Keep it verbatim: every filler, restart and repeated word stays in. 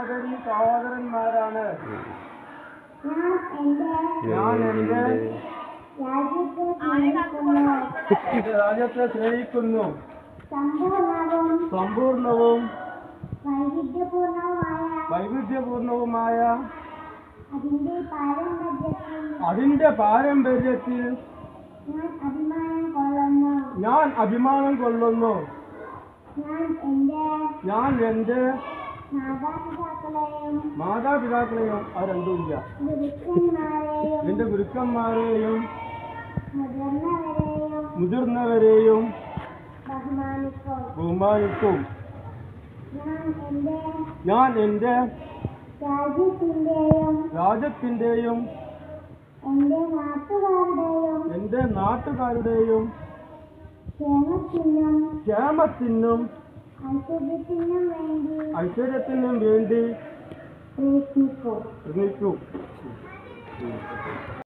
സഹോദരി സഹോദരന്മാരാണ്. ഞാൻ എന്റെ രാജ്യത്തെ സ്നേഹിക്കുന്നു. സമ്പൂർണവും വൈവിധ്യപൂർണവുമായ അതിന്റെ പാരമ്പര്യത്തിൽ ഞാൻ അഭിമാനം കൊള്ളുന്നു. ഞാൻ എന്റെ മാതാപിതാക്കളെയും അത് രണ്ടുമില്ല എന്റെ ഗുരുക്കന്മാരെയും മുതിർന്നവരെയും ബഹുമാനിക്കും. ഞാൻ എന്റെ രാജ്യത്തിന്റെയും എന്റെ നാട്ടുകാരുടെയും ക്ഷേമത്തിനും ഐശ്വര്യത്തിനും വേണ്ടി പ്രയത്നിക്കും.